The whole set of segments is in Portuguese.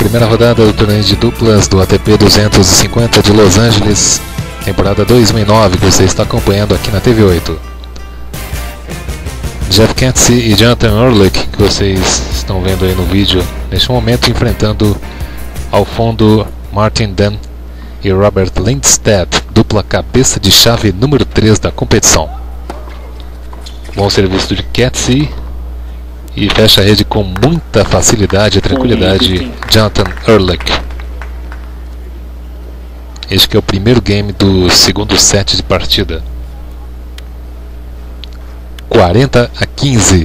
Primeira rodada do torneio de duplas do ATP 250 de Los Angeles, temporada 2009, que você está acompanhando aqui na TV8. Jeff Katzey e Jonathan Ehrlich, que vocês estão vendo aí no vídeo, neste momento enfrentando ao fundo Martin Damm e Robert Lindstedt, dupla cabeça de chave número 3 da competição. Bom serviço de Katzey e fecha a rede com muita facilidade e tranquilidade Jonathan Ehrlich. Este que é o primeiro game do segundo set de partida. 40-15.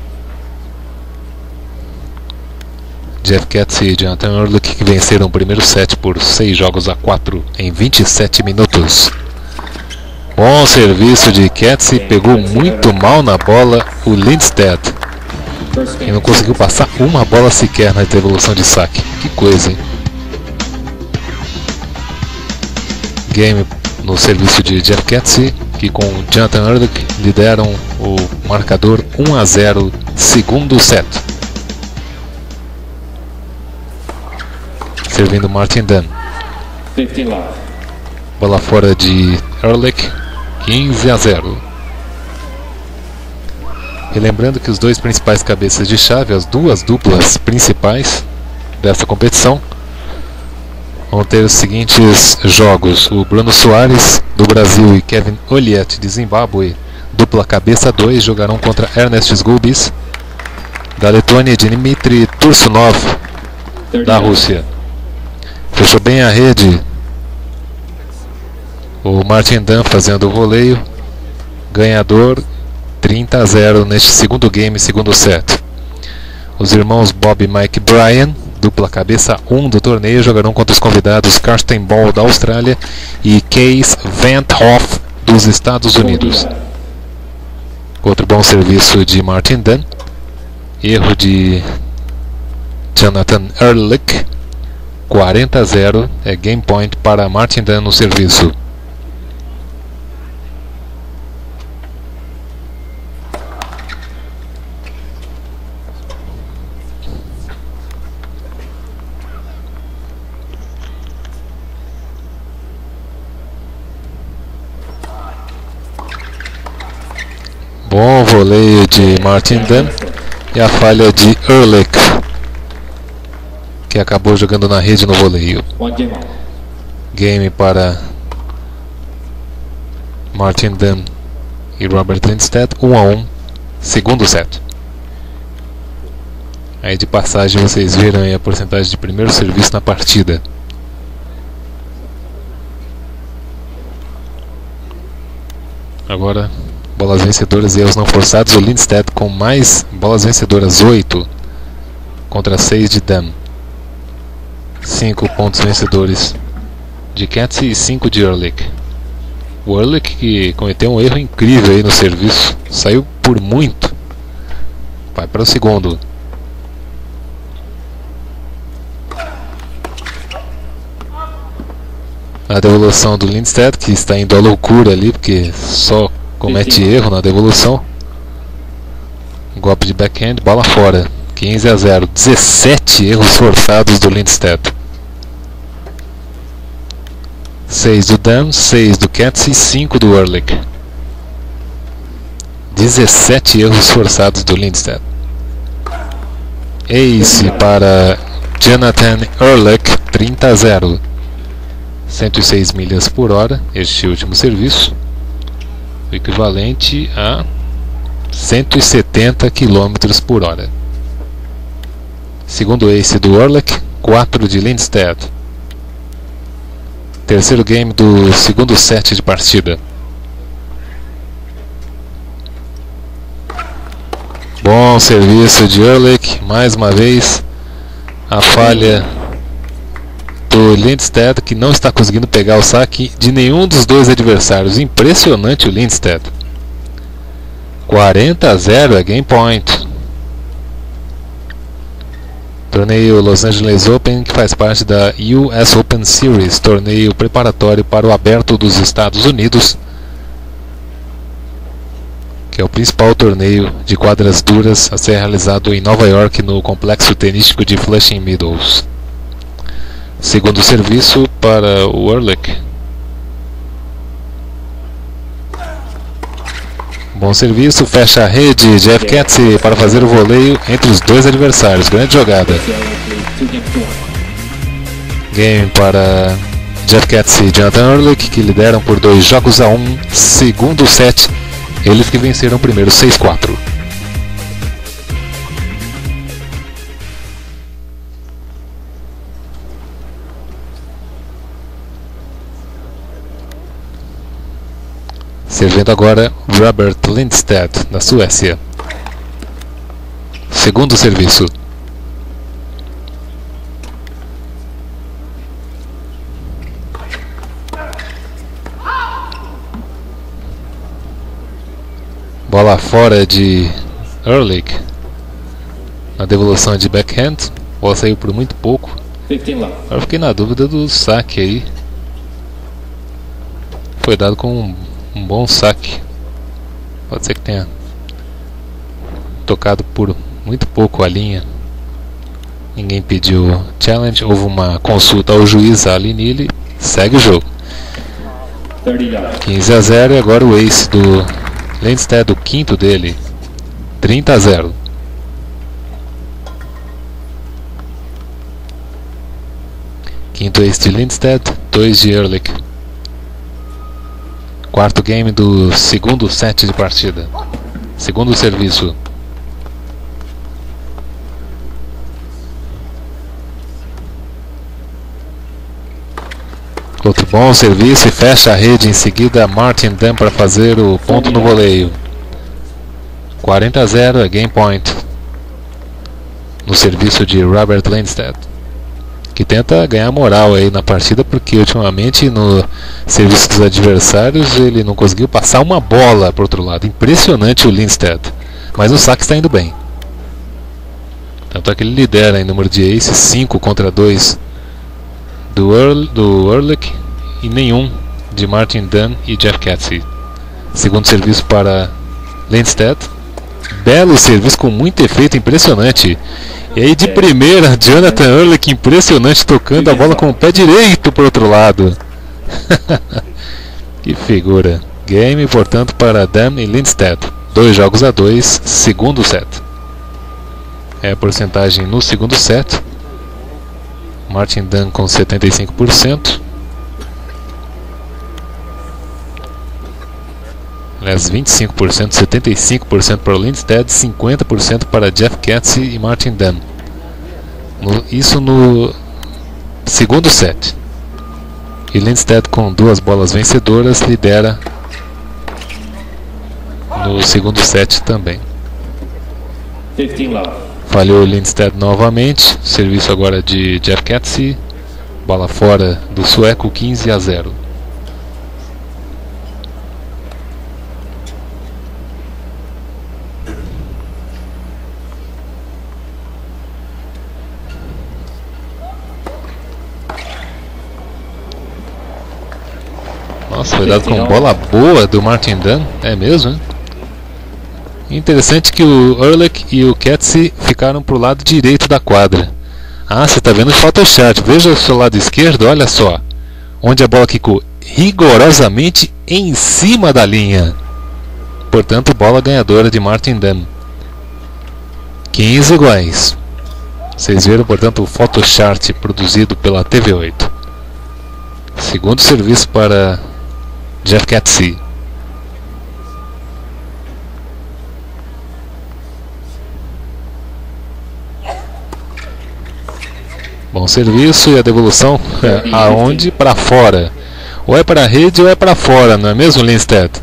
Jeff Katzey e Jonathan Ehrlich, que venceram o primeiro set por 6-4 em 27 minutos. Bom serviço de Katzey, pegou muito mal na bola o Lindstedt e não conseguiu passar uma bola sequer na devolução de saque. Que coisa, hein? Game no serviço de Jeff Katzey, que com Jonathan Ehrlich lideram o marcador 1-0, segundo set. Servindo Martin Damm. Bola fora de Ehrlich, 15-0. E lembrando que os dois principais cabeças de chave, as duas duplas principais dessa competição, vão ter os seguintes jogos: o Bruno Soares do Brasil e Kevin Olliett de Zimbábue, dupla cabeça 2, jogarão contra Ernest Zgubis da Letônia e Dmitry Tursunov da Rússia. Fechou bem a rede o Martin Damm fazendo o voleio, ganhador 30-0 neste segundo game, segundo set. Os irmãos Bob e Mike Bryan, dupla cabeça 1 do torneio, jogarão contra os convidados Karsten Ball da Austrália e Kees Van't Hoff dos Estados Unidos. Outro bom serviço de Martin Damm, erro de Jonathan Ehrlich, 40-0, é game point para Martin Damm no serviço. Bom voleio de Martin Damm e a falha de Ehrlich, que acabou jogando na rede no voleio. Game para Martin Damm e Robert Lindstedt, 1-1, segundo set. Aí de passagem vocês viram aí a porcentagem de primeiro serviço na partida. Agora bolas vencedoras e erros não forçados. O Lindstedt com mais bolas vencedoras, 8 contra 6 de Damm. 5 pontos vencedores de Katzey e 5 de Ehrlich. O Ehrlich, que cometeu um erro incrível aí no serviço, saiu por muito. Vai para o segundo. A devolução do Lindstedt, que está indo à loucura ali, porque só comete erro na devolução. Golpe de backhand, bola fora, 15-0. 17 erros forçados do Lindstedt. 6 do Damm, 6 do Katzey, 5 do Ehrlich. 17 erros forçados do Lindstedt. Ace para Jonathan Ehrlich, 30-0. 106 milhas por hora, este último serviço, o equivalente a 170 km por hora. Segundo ace do Ehrlich, 4 de Lindstedt. Terceiro game do segundo set de partida. Bom serviço de Ehrlich, mais uma vez a falha do Lindstedt, que não está conseguindo pegar o saque de nenhum dos dois adversários. Impressionante o Lindstedt. 40-0 é game point. Torneio Los Angeles Open, que faz parte da US Open Series, torneio preparatório para o Aberto dos Estados Unidos, que é o principal torneio de quadras duras a ser realizado em Nova York, no complexo tenístico de Flushing Meadows. Segundo serviço para o Ehrlich. Bom serviço, fecha a rede. Jeff Katzy para fazer o voleio entre os dois adversários. Grande jogada. Game para Jeff Katzy e Jonathan Ehrlich, que lideram por 2-1. Segundo set, eles que venceram o primeiro 6-4. Servindo agora Robert Lindstedt, da Suécia. Segundo serviço. Bola fora de Ehrlich. Na devolução de backhand. Bola saiu por muito pouco. Eu fiquei na dúvida do saque aí. Foi dado com um bom saque. Pode ser que tenha tocado por muito pouco a linha. Ninguém pediu challenge. Houve uma consulta ao juiz Ali Nili. Segue o jogo. 15-0 e agora o ace do Lindstedt, o quinto dele. 30-0. Quinto ace de Lindstedt, 2 de Ehrlich. Quarto game do segundo set de partida. Segundo serviço. Outro bom serviço e fecha a rede. Em seguida, Martin Dunn para fazer o ponto no voleio. 40-0 é game point. No serviço de Robert Lindstedt, que tenta ganhar moral aí na partida, porque ultimamente no serviço dos adversários ele não conseguiu passar uma bola para o outro lado. Impressionante o Lindstedt, mas o saque está indo bem. Tanto é que ele lidera em número de aces, 5 contra 2 do Ehrlich e nenhum de Martin Dunn e Jeff Katzy. Segundo serviço para Lindstedt. Belo serviço com muito efeito, impressionante. E aí de primeira, Jonathan Ehrlich, impressionante, tocando a bola com o pé direito para o outro lado. Que figura. Game, portanto, para Dunn e Lindstedt. 2-2, segundo set. É a porcentagem no segundo set. Martin Dunn com 75%. Aliás, 25%, 75% para o Lindstedt, 50% para Jeff Katzy e Martin Dunn. Isso no segundo set. E Lindstedt, com 2 bolas vencedoras, lidera no segundo set também. Falhou o Lindstedt novamente. Serviço agora de Jeff Katzy. Bola fora do sueco, 15-0. Nossa, foi dado com bola boa do Martin Dunn. É mesmo, hein? Interessante que o Ehrlich e o Katzy ficaram pro lado direito da quadra. Ah, você está vendo o Photoshop. Veja o seu lado esquerdo, olha só. Onde a bola quicou rigorosamente em cima da linha. Portanto, bola ganhadora de Martin Dunn. 15 iguais. Vocês viram, portanto, o Photoshop produzido pela TV8. Segundo serviço para Jeff Katzy. Bom serviço e a devolução aonde? Para fora. Ou é para a rede ou é para fora, não é mesmo, Lindstedt?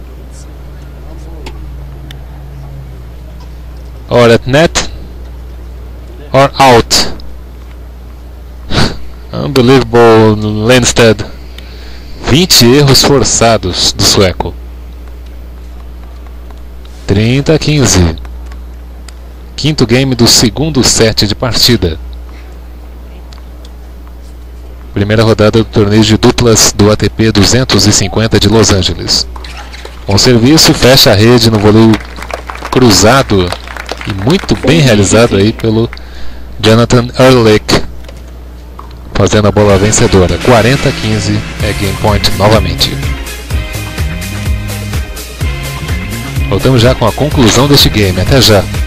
Or at net or out. Unbelievable, Lindstedt. 20 erros forçados do sueco. 30-15. Quinto game do segundo set de partida. Primeira rodada do torneio de duplas do ATP 250 de Los Angeles. Bom serviço, fecha a rede no voleio cruzado e muito bem realizado aí pelo Jonathan Ehrlich. fazendo a bola vencedora. 40-15 é game point novamente. Voltamos já com a conclusão deste game. Até já.